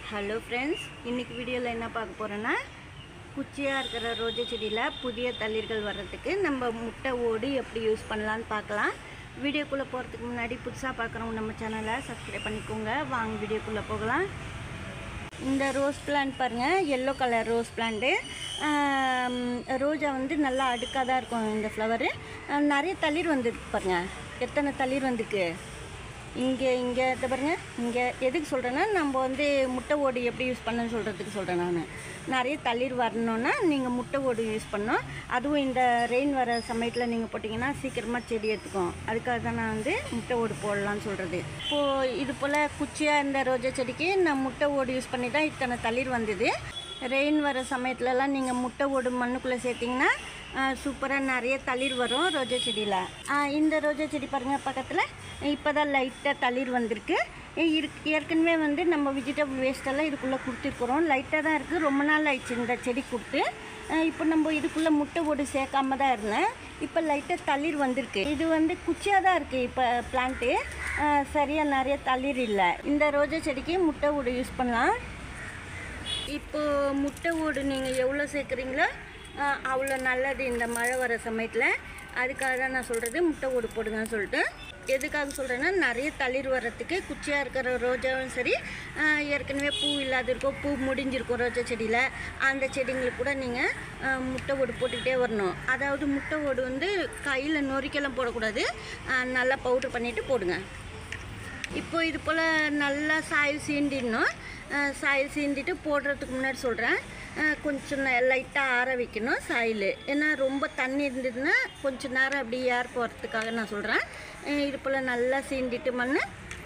Hello friends, இன்றைக்கி வீடியோவில் என்ன பார்க்க போகிறோன்னா, குச்சியாக இருக்கிற ரோஜா செடியில் புதிய தளிர்கள் வர்றதுக்கு நம்ம முட்டை ஓடு எப்படி யூஸ் பண்ணலான்னு பார்க்கலாம். வீடியோக்குள்ளே போகிறதுக்கு முன்னாடி புதுசாக பார்க்குறவங்க நம்ம சேனலை சப்ஸ்கிரைப் பண்ணிக்கோங்க. வாங்க வீடியோக்குள்ளே போகலாம். இந்த ரோஸ் பிளான்ட் பாருங்கள், எல்லோ கலர் ரோஸ் பிளான்ட்டு. ரோஜா வந்து நல்லா அடுக்காக தான் இருக்கும். இந்த ஃப்ளவரு நிறைய தளிர் வந்துருக்கு பாருங்கள். எத்தனை தளிர் வந்துருக்கு இங்கே இதை பாருங்கள். இங்கே எதுக்கு சொல்கிறேன்னா, நம்ம வந்து முட்டை ஓடு எப்படி யூஸ் பண்ணணும்னு சொல்கிறதுக்கு சொல்கிறேன். நான் நிறைய தளிர் வரணுன்னா நீங்கள் முட்டை ஓடு யூஸ் பண்ணோம். அதுவும் இந்த ரெயின் வர சமயத்தில் நீங்கள் போட்டிங்கன்னா சீக்கிரமாக செடி எடுத்துக்கும். அதுக்காக தான் நான் வந்து முட்டை ஓடு போடலான்னு சொல்கிறது. இப்போது இது போல் குச்சியாக இந்த ரோஜா செடிக்கு நான் முட்டை ஓடு யூஸ் பண்ணி தான் இத்தனை தளிர் வந்தது. ரெயின் வர சமயத்துலலாம் நீங்கள் முட்டை ஓடு மண்ணுக்குள்ளே சேர்த்திங்கன்னா சூப்பராக நிறைய தளிர் வரும் ரோஜா செடியில். இந்த ரோஜா செடி பாருங்கள், பக்கத்தில் இப்போ தான் லைட்டாக தளிர் வந்திருக்கு. ஏற்கனவே வந்து நம்ம வெஜிடபிள் வேஸ்ட்டெல்லாம் இதுக்குள்ளே கொடுத்துருக்குறோம். லைட்டாக தான் இருக்குது, ரொம்ப நாள் ஆயிடுச்சு இந்த செடி கொடுத்து. இப்போ நம்ம இதுக்குள்ளே முட்டை ஓடு சேர்க்காம தான் இருந்தேன். இப்போ லைட்டாக தளிர் வந்திருக்கு. இது வந்து குச்சியாக தான் இருக்குது இப்போ பிளான்ட்டு. சரியாக நிறைய தளிர் இல்லை. இந்த ரோஜா செடிக்கு முட்டை ஓடு யூஸ் பண்ணலாம். இப்போது முட்டை ஓடு நீங்கள் எவ்வளோ சேர்க்குறீங்களோ அவ்வளோ நல்லது இந்த மழை வர சமயத்தில். அதுக்காக தான் நான் சொல்கிறது, முட்டை ஓடு போடுங்கன்னு சொல்லிட்டு. எதுக்காக சொல்கிறேன்னா, நிறைய தளிர் வர்றதுக்கு குச்சியாக இருக்கிற ரோஜாவும் சரி, ஏற்கனவே பூ இல்லாத இருக்கும், பூ முடிஞ்சிருக்கும் ரோஜா செடியில், அந்த செடிங்களுக்கு கூட நீங்கள் முட்டை ஓடு போட்டுக்கிட்டே வரணும். அதாவது முட்டை ஓடு வந்து கையில் நொறிக்கெல்லாம் போடக்கூடாது, நல்லா பவுட்ரு பண்ணிவிட்டு போடுங்க. இப்போ இது போல் நல்லா சாயில் சீண்டிடணும். சாயில் சீண்டிட்டு போடுறதுக்கு முன்னாடி சொல்கிறேன், கொஞ்சம் லைட்டாக ஆற வைக்கணும் சாயில். ஏன்னா ரொம்ப தண்ணி இருந்ததுன்னா கொஞ்சம் நேரம் அப்படி ஏர் போகிறதுக்காக நான் சொல்கிறேன். இது போல் நல்லா சீண்டிட்டு மண்,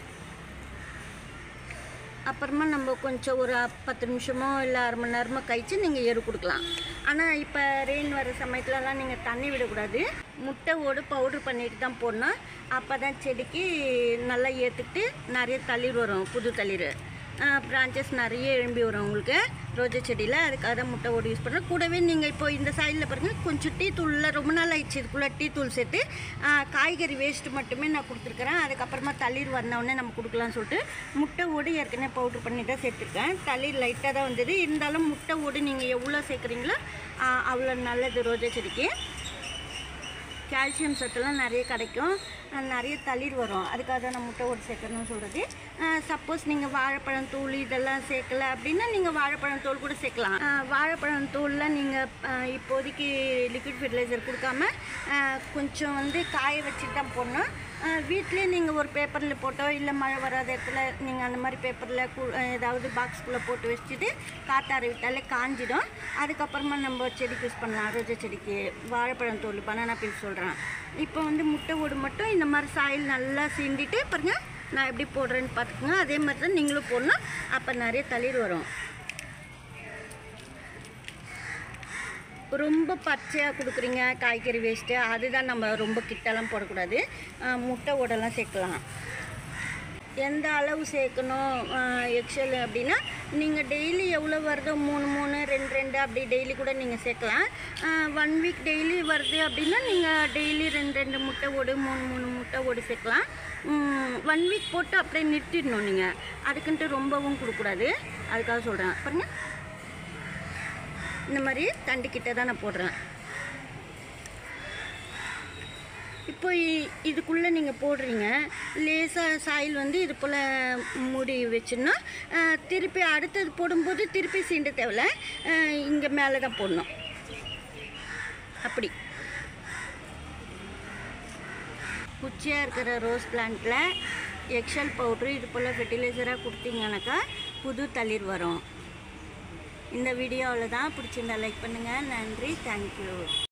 அப்புறமா நம்ம கொஞ்சம் ஒரு 10 நிமிஷமோ இல்லை அரை மணி நேரமோ கழித்து நீங்கள் எரு கொடுக்கலாம். ஆனால் இப்போ ரெயின் வர சமயத்துலலாம் நீங்கள் தண்ணி விடக்கூடாது. முட்டை ஓடு பவுட்ரு பண்ணிட்டு தான் போடணும். அப்போ தான் செடிக்கு நல்லா ஏற்றுக்கிட்டு நிறைய தளிர் வரும், புது தளிர் பிரான்ச்சஸ் நிறைய எழும்பி வரும் உங்களுக்கு ரோஜா செடியில். அதுக்காக தான் முட்டை ஓடு யூஸ் பண்ணுறோம். கூடவே நீங்கள் இப்போ இந்த சைடில் பாருங்கள், கொஞ்சம் டீ தூளில் ரொம்ப நாள் ஆயிடுச்சு இதுக்குள்ளே டீ தூள் சேர்த்து காய்கறி வேஸ்ட்டு மட்டுமே நான் கொடுத்துருக்குறேன். அதுக்கப்புறமா தளிர் வந்தோடனே நம்ம கொடுக்கலான்னு சொல்லிட்டு முட்டை ஓடு ஏற்கனவே பவுட்ரு பண்ணி தான் சேர்த்துருக்கேன். தளிர் லைட்டாக தான் வந்தது. இருந்தாலும் முட்டை ஓடு நீங்கள் எவ்வளோ சேர்க்குறீங்களோ அவ்வளோ நல்லது ரோஜா செடிக்கு. கால்சியம் சத்துலாம் நிறைய கிடைக்கும், நிறைய தளிர் வரும். அதுக்காக தான் நான் முட்டை ஓடு சேர்க்கணும்னு சொல்கிறது. சப்போஸ் நீங்கள் வாழைப்பழம் தூள் இதெல்லாம் சேர்க்கலை அப்படின்னா நீங்கள் வாழைப்பழம் தூள் கூட சேர்க்கலாம். வாழைப்பழம் தூளில் நீங்கள் இப்போதைக்கு லிக்விட் ஃபெர்டிலைசர் கொடுக்காம கொஞ்சம் வந்து காய வச்சுட்டு தான் போடணும். வீட்டிலே நீங்கள் ஒரு பேப்பரில் போட்டோ இல்லை மழை வராத இடத்துல நீங்கள் அந்த மாதிரி பேப்பரில் ஏதாவது பாக்ஸ்குள்ளே போட்டு வச்சுட்டு காற்றார விட்டாலே காஞ்சிடும். அதுக்கப்புறமா நம்ம செடிக்கு யூஸ் பண்ணலாம். ரோஜா செடிக்கு வாழைப்பழம் தோல் பனானா பீஸ் சொல்கிறேன். இப்போ வந்து முட்டை ஓடு மட்டும் இந்த மாதிரி சாயில் நல்லா சீண்டிட்டு பாருங்கள், நான் எப்படி போடுறேன்னு பார்த்துக்குங்க. அதே மாதிரி தான் நீங்களும் போடணும். அப்போ நிறைய தளிர் வரும். ரொம்ப பச்சையாக கொடுக்குறீங்க காய்கறி வேஸ்ட்டு, அதுதான் நம்ம ரொம்ப கிட்டெல்லாம் போடக்கூடாது. முட்டை ஓடெல்லாம் சேர்க்கலாம். எந்த அளவு சேர்க்கணும் எக்ஸல் அப்படின்னா, நீங்கள் டெய்லி எவ்வளோ வருதோ 3 2 அப்படி டெய்லி கூட நீங்கள் சேர்க்கலாம். 1 வீக் டெய்லி வருது அப்படின்னா நீங்கள் டெய்லி 2 முட்டை ஓடு 3 முட்டை ஓடு சேர்க்கலாம். 1 வீக் போட்டு அப்படியே நிறுத்திடணும். நீங்கள் அதுக்குன்ட்டு ரொம்பவும் கொடுக்கக்கூடாது. அதுக்காக சொல்கிறேன். பாருங்கள், இந்த மாதிரி தண்டுக்கிட்ட தான் நான் போடுறேன். இப்போ இதுக்குள்ளே நீங்கள் போடுறீங்க, லேசாக சாயில் வந்து இது போல் மூடி வச்சுன்னா திருப்பி அடுத்தது போடும்போது திருப்பி சீண்ட தேவையில்ல, இங்கே மேலே தான் போடணும். அப்படி குச்சியாக இருக்கிற ரோஸ் பிளான்ட்டில் எக்ஸல் பவுட்ரு இது போல் ஃபெர்டிலைசராக கொடுத்தீங்கன்னாக்கா புது தளிர் வரும். இந்த வீடியோ அவ்வளோதான். பிடிச்சிருந்தா லைக் பண்ணுங்கள். நன்றி, தேங்க்யூ.